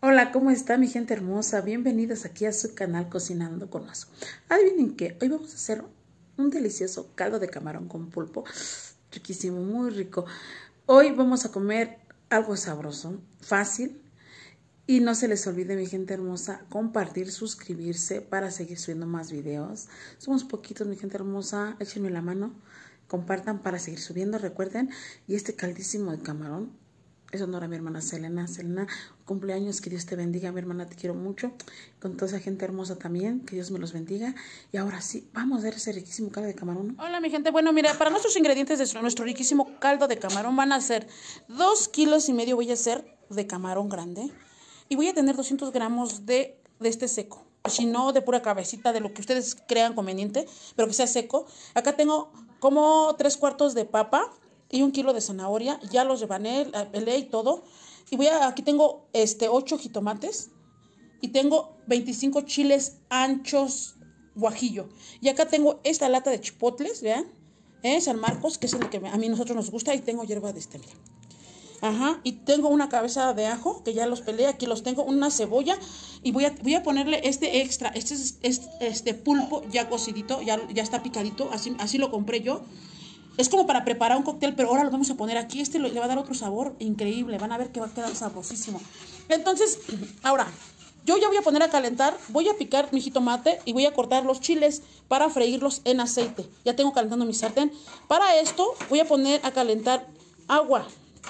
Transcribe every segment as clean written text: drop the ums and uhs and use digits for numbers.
Hola, ¿cómo está mi gente hermosa? Bienvenidos aquí a su canal Cocinando con Mazo. Adivinen qué, hoy vamos a hacer un delicioso caldo de camarón con pulpo. Riquísimo, muy rico. Hoy vamos a comer algo sabroso, fácil. Y no se les olvide, mi gente hermosa, compartir, suscribirse para seguir subiendo más videos. Somos poquitos, mi gente hermosa. Échenme la mano, compartan para seguir subiendo, recuerden. Y este caldísimo de camarón es honor a mi hermana Selena. Selena, cumpleaños, que Dios te bendiga, mi hermana, te quiero mucho. Con toda esa gente hermosa también, que Dios me los bendiga. Y ahora sí, vamos a ver ese riquísimo caldo de camarón. Hola, mi gente. Bueno, mira, para nuestros ingredientes de nuestro riquísimo caldo de camarón van a ser 2,5 kilos voy a hacer de camarón grande. Y voy a tener 200 gramos de este seco. Si no, de pura cabecita, de lo que ustedes crean conveniente, pero que sea seco. Acá tengo como 3/4 de papa y 1 kilo de zanahoria. Ya los rebané, pelé y todo. Y aquí tengo 8 jitomates. Y tengo 25 chiles anchos guajillo. Y acá tengo esta lata de chipotles, vean. San Marcos, que es el que a nosotros nos gusta. Y tengo hierba de mira. Ajá, y tengo una cabeza de ajo, que ya los pelé, aquí los tengo, una cebolla, y voy a ponerle este extra, este pulpo ya cocidito, ya está picadito, así lo compré yo. Es como para preparar un cóctel, pero ahora lo vamos a poner aquí, le va a dar otro sabor increíble, van a ver que va a quedar sabrosísimo. Entonces, ahora, yo ya voy a poner a calentar, voy a picar mi jitomate y voy a cortar los chiles para freírlos en aceite. Ya tengo calentando mi sartén. Para esto, voy a poner a calentar agua.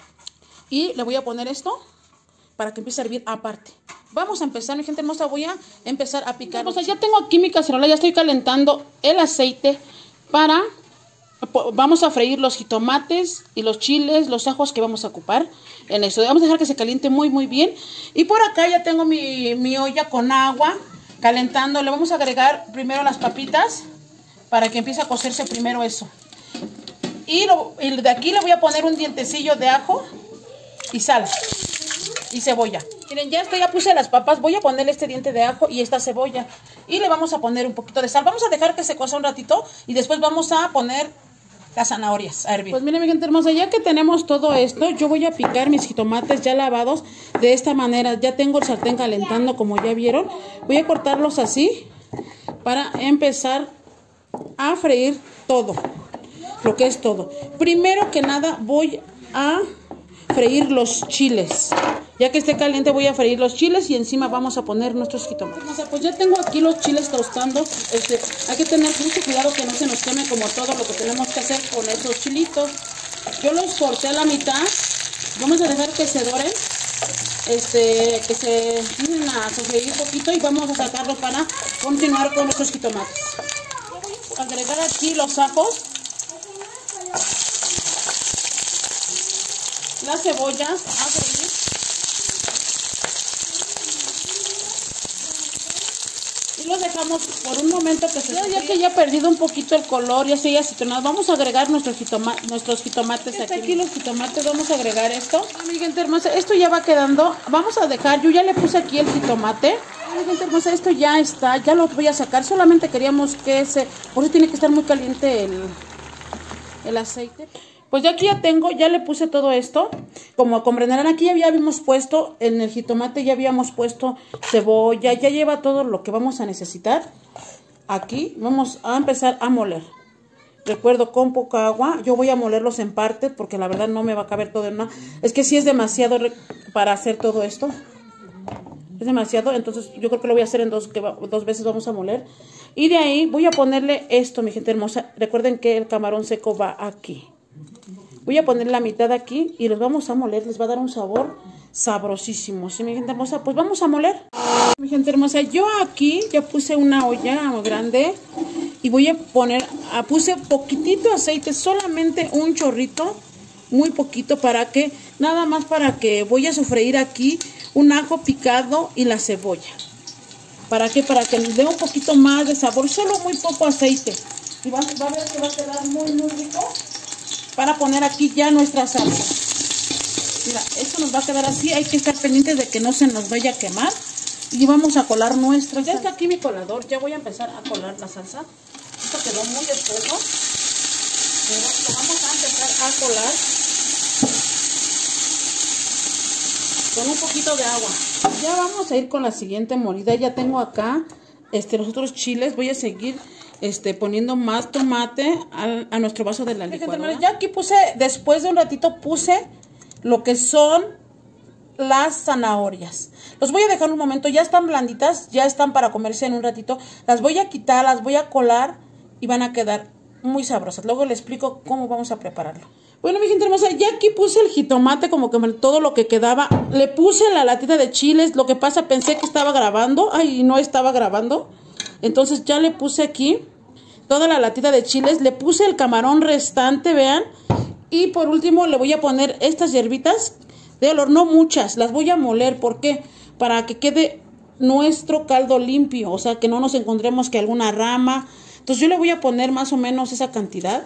Y le voy a poner esto para que empiece a hervir aparte. Vamos a empezar, mi gente hermosa. Voy a empezar a picar. O sea, ya tengo aquí mi cacerola, ya estoy calentando el aceite vamos a freír los jitomates y los chiles, los ajos que vamos a ocupar en eso. Vamos a dejar que se caliente muy bien. Y por acá ya tengo mi olla con agua calentando. Le vamos a agregar primero las papitas para que empiece a cocerse primero eso. Y de aquí le voy a poner un dientecillo de ajo y sal y cebolla. Miren, ya puse las papas. Voy a ponerle este diente de ajo y esta cebolla. Y le vamos a poner un poquito de sal. Vamos a dejar que se cosa un ratito y después vamos a poner las zanahorias a hervir. Pues miren, mi gente hermosa, ya que tenemos todo esto, yo voy a picar mis jitomates ya lavados de esta manera. Ya tengo el sartén calentando, como ya vieron. Voy a cortarlos así para empezar a freír todo, lo que es todo. Primero que nada voy a freír los chiles. Ya que esté caliente voy a freír los chiles y encima vamos a poner nuestros jitomates. O sea, pues ya tengo aquí los chiles tostando. Hay que tener mucho cuidado que no se nos queme, como todo lo que tenemos que hacer con esos chilitos. Yo los corté a la mitad. Vamos a dejar que se doren, que se empiecen a sofreír un poquito y vamos a sacarlo para continuar con nuestros jitomates. Voy a agregar aquí los ajos, las cebollas a freír. Y los dejamos por un momento que se ya que ya ha perdido un poquito el color, ya se haya acetonado. Vamos a agregar nuestros jitomates aquí. Los jitomates, vamos a agregar esto. Mi gente hermosa, esto ya va quedando. Vamos a dejar, yo ya le puse aquí el jitomate. Mi gente hermosa, esto ya está, ya lo voy a sacar. Solamente queríamos que por eso tiene que estar muy caliente el aceite. Pues ya aquí ya le puse todo esto. Como comprenderán, aquí ya habíamos puesto, en el jitomate ya habíamos puesto cebolla, ya lleva todo lo que vamos a necesitar. Aquí vamos a empezar a moler. Recuerdo, con poca agua. Yo voy a molerlos en parte porque la verdad no me va a caber todo en una. Es que sí es demasiado para hacer todo esto. Es demasiado, entonces yo creo que lo voy a hacer en dos veces. Vamos a moler. Y de ahí voy a ponerle esto, mi gente hermosa. Recuerden que el camarón seco va aquí. Voy a poner la mitad aquí y los vamos a moler. Les va a dar un sabor sabrosísimo. ¿Sí, mi gente hermosa? Pues vamos a moler. Mi gente hermosa, yo aquí ya puse una olla grande y voy a puse poquitito aceite, solamente un chorrito, muy poquito, nada más para que voy a sofreír aquí un ajo picado y la cebolla. ¿Para qué? Para que nos dé un poquito más de sabor, solo muy poco aceite. Y va a ver que va a quedar muy rico. Para poner aquí ya nuestra salsa. Mira, esto nos va a quedar así. Hay que estar pendientes de que no se nos vaya a quemar. Y vamos a colar nuestra. Ya está aquí mi colador. Ya voy a empezar a colar la salsa. Esto quedó muy espeso, pero lo vamos a empezar a colar. con un poquito de agua. Ya vamos a ir con la siguiente molida. Ya tengo acá los otros chiles. Voy a seguir poniendo más tomate a nuestro vaso de la licuadora. Ya aquí puse, después de un ratito puse lo que son las zanahorias. Los voy a dejar un momento, ya están blanditas, ya están para comerse en un ratito. Las voy a quitar, las voy a colar y van a quedar muy sabrosas. Luego les explico cómo vamos a prepararlo. Bueno, mi gente hermosa, ya aquí puse el jitomate, como que todo lo que quedaba. Le puse la latita de chiles. Lo que pasa, pensé que estaba grabando. Ay, no estaba grabando. Entonces ya le puse aquí toda la latita de chiles. Le puse el camarón restante, vean. Y por último le voy a poner estas hierbitas de olor, no muchas. Las voy a moler. ¿Por qué? Para que quede nuestro caldo limpio. O sea, que no nos encontremos que alguna rama. Entonces yo le voy a poner más o menos esa cantidad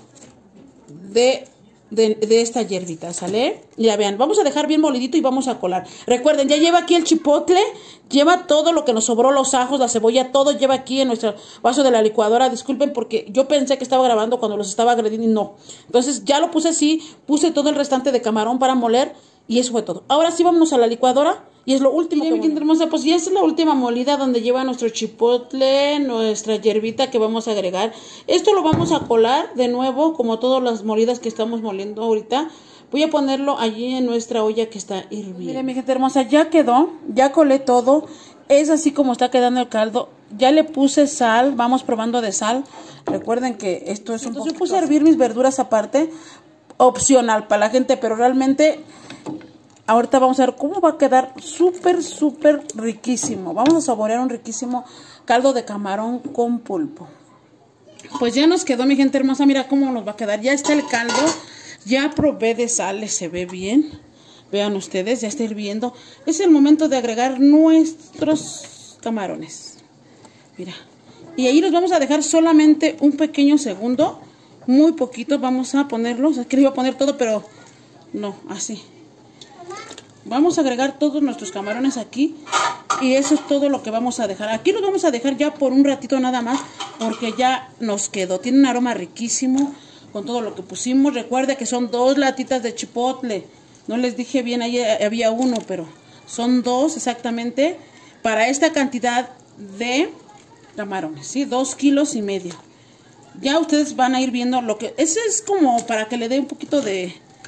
de esta hierbita, ¿sale? Ya vean, vamos a dejar bien molidito y vamos a colar. Recuerden, ya lleva aquí el chipotle, lleva todo lo que nos sobró, los ajos, la cebolla, todo lleva aquí en nuestro vaso de la licuadora. Disculpen porque yo pensé que estaba grabando cuando los estaba agrediendo y no. Entonces ya lo puse así, puse todo el restante de camarón para moler y eso fue todo. Ahora sí vámonos a la licuadora. Y es lo último. Mi gente hermosa, pues ya es la última molida donde lleva nuestro chipotle, nuestra hierbita que vamos a agregar. Esto lo vamos a colar de nuevo, como todas las molidas que estamos moliendo ahorita. Voy a ponerlo allí en nuestra olla que está hirviendo. Miren, mi gente hermosa, ya quedó, ya colé todo. Es así como está quedando el caldo. Ya le puse sal, vamos probando de sal. Recuerden que esto es un poquito. Yo puse a hervir mis verduras aparte, opcional para la gente, pero realmente ahorita vamos a ver cómo va a quedar súper riquísimo. Vamos a saborear un riquísimo caldo de camarón con pulpo. Pues ya nos quedó, mi gente hermosa. Mira cómo nos va a quedar. Ya está el caldo. Ya probé de sal, se ve bien. Vean ustedes, ya está hirviendo. Es el momento de agregar nuestros camarones. Mira. Y ahí los vamos a dejar solamente un pequeño segundo. Muy poquito. Vamos a ponerlos. Aquí les iba a poner todo, pero no, así. Vamos a agregar todos nuestros camarones aquí. Y eso es todo lo que vamos a dejar. Aquí los vamos a dejar ya por un ratito nada más, porque ya nos quedó. Tiene un aroma riquísimo con todo lo que pusimos. Recuerde que son 2 latitas de chipotle. No les dije bien, ahí había 1, pero son 2 exactamente para esta cantidad de camarones, ¿sí? 2,5 kilos. Ya ustedes van a ir viendo lo que... Ese es como para que le dé un poquito de...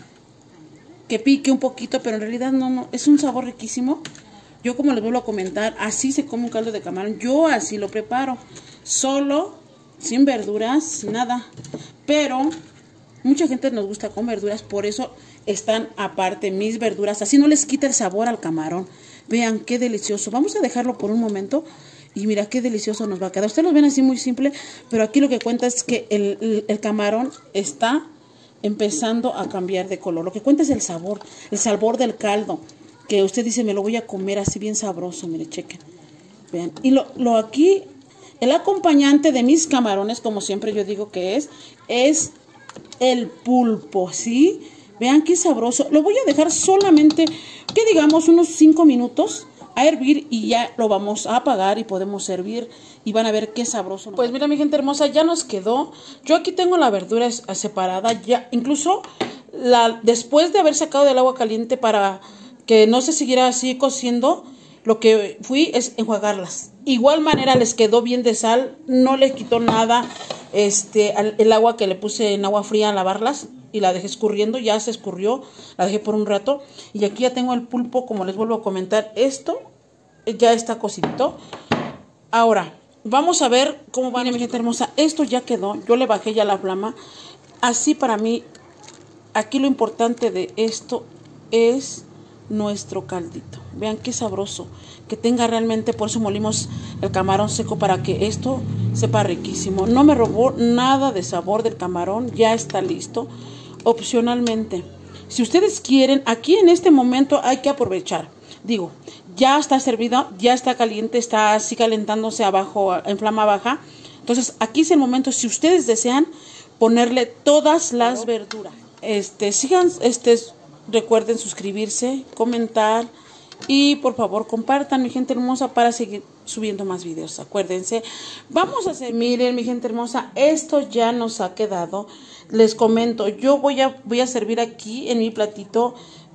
que pique un poquito, pero en realidad no, es un sabor riquísimo. Yo, como les vuelvo a comentar, así se come un caldo de camarón. Yo así lo preparo, solo, sin verduras, sin nada. Pero mucha gente nos gusta con verduras, por eso están aparte mis verduras. Así no les quita el sabor al camarón. Vean qué delicioso. Vamos a dejarlo por un momento y mira qué delicioso nos va a quedar. Ustedes lo ven así muy simple, pero aquí lo que cuenta es que el camarón está empezando a cambiar de color. Lo que cuenta es el sabor del caldo, que usted dice, me lo voy a comer así bien sabroso. Mire, chequen, vean. Y lo aquí, el acompañante de mis camarones, como siempre yo digo que es el pulpo, ¿sí? Vean qué sabroso. Lo voy a dejar solamente, que digamos, unos 5 minutos a hervir y ya lo vamos a apagar y podemos servir y van a ver qué sabroso. Pues mira, mi gente hermosa, ya nos quedó. Yo aquí tengo la verdura separada, ya incluso después de haber sacado del agua caliente para que no se siguiera así cociendo, lo que fui es enjuagarlas. Igual manera les quedó bien de sal, no le quitó nada el agua que le puse en agua fría a lavarlas y la dejé escurriendo, ya se escurrió, la dejé por un rato y aquí ya tengo el pulpo, como les vuelvo a comentar, esto ya está cocidito. Ahora, vamos a ver cómo va. Mi gente hermosa, esto ya quedó, yo le bajé ya la flama, así para mí, aquí lo importante de esto es nuestro caldito. Vean qué sabroso, que tenga realmente, por eso molimos el camarón seco para que esto sepa riquísimo. No me robó nada de sabor del camarón, ya está listo. Opcionalmente, si ustedes quieren, aquí en este momento hay que aprovechar. Digo, ya está servido, ya está caliente, está así calentándose abajo en flama baja. Entonces aquí es el momento, si ustedes desean, ponerle todas las verduras. Sigan, recuerden suscribirse, comentar y por favor compartan, mi gente hermosa, para seguir subiendo más videos. Acuérdense, vamos a hacer, miren, mi gente hermosa, esto ya nos ha quedado. Les comento, yo voy a servir aquí en mi platito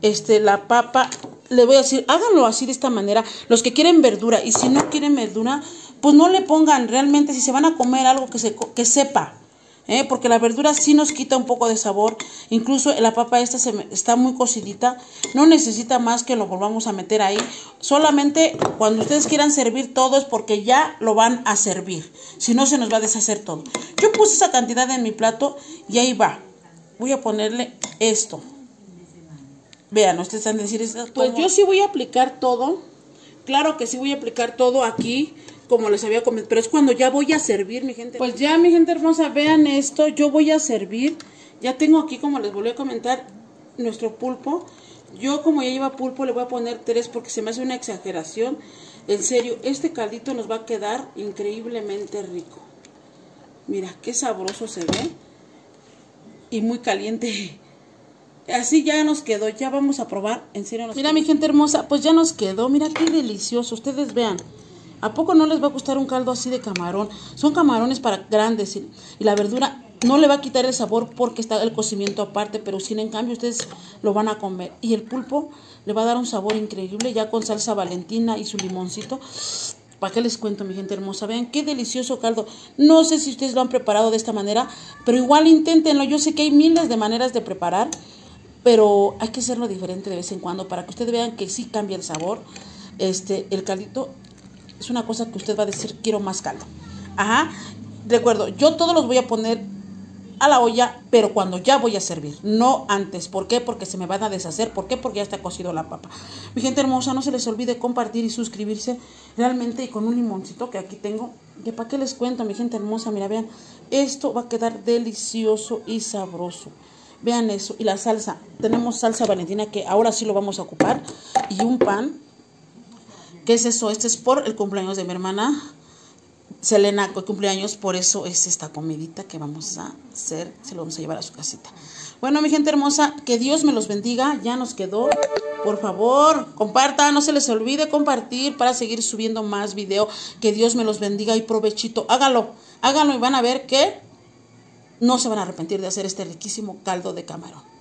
la papa. Le voy a decir, háganlo así de esta manera, los que quieren verdura, y si no quieren verdura, pues no le pongan. Realmente si se van a comer algo que sepa, porque la verdura sí nos quita un poco de sabor. Incluso la papa esta está muy cocidita, no necesita más que lo volvamos a meter ahí. Solamente cuando ustedes quieran servir todo es porque ya lo van a servir, si no se nos va a deshacer todo. Yo puse esa cantidad en mi plato y ahí va. Voy a ponerle esto. Vean, ustedes han de decir, pues yo sí voy a aplicar todo. Claro que sí voy a aplicar todo aquí, como les había comentado, pero es cuando ya voy a servir, mi gente. Pues ya, mi gente hermosa, vean esto, yo voy a servir. Ya tengo aquí, como les volví a comentar, nuestro pulpo. Yo, como ya lleva pulpo, le voy a poner 3 porque se me hace una exageración. En serio, este caldito nos va a quedar increíblemente rico. Mira, qué sabroso se ve. Y muy caliente. Así ya nos quedó, ya vamos a probar, en serio nos quedó. Mi gente hermosa, pues ya nos quedó, mira qué delicioso, ustedes vean. ¿A poco no les va a gustar un caldo así de camarón? Son camarones para grandes y la verdura no le va a quitar el sabor porque está el cocimiento aparte, pero sin en cambio ustedes lo van a comer. Y el pulpo le va a dar un sabor increíble ya con salsa Valentina y su limoncito. ¿Para qué les cuento, mi gente hermosa? Vean qué delicioso caldo. No sé si ustedes lo han preparado de esta manera, pero igual inténtenlo. Yo sé que hay miles de maneras de preparar, pero hay que hacerlo diferente de vez en cuando para que ustedes vean que sí cambia el sabor. El caldito es una cosa que usted va a decir, quiero más caldo. Ajá. Recuerdo, yo todos los voy a poner a la olla, pero cuando ya voy a servir, no antes. ¿Por qué? Porque se me van a deshacer. ¿Por qué? Porque ya está cocido la papa. Mi gente hermosa, no se les olvide compartir y suscribirse realmente, y con un limoncito que aquí tengo. ¿Que para qué les cuento, mi gente hermosa? Mira, vean, esto va a quedar delicioso y sabroso. Vean eso. Y la salsa, tenemos salsa Valentina que ahora sí lo vamos a ocupar. Y un pan. ¿Qué es eso? Este es por el cumpleaños de mi hermana Selena, que cumpleaños, por eso es esta comidita que vamos a hacer. Se lo vamos a llevar a su casita. Bueno, mi gente hermosa, que Dios me los bendiga. Ya nos quedó. Por favor, compartan, no se les olvide compartir para seguir subiendo más video. Que Dios me los bendiga y provechito. Háganlo, háganlo y van a ver que no se van a arrepentir de hacer este riquísimo caldo de camarón.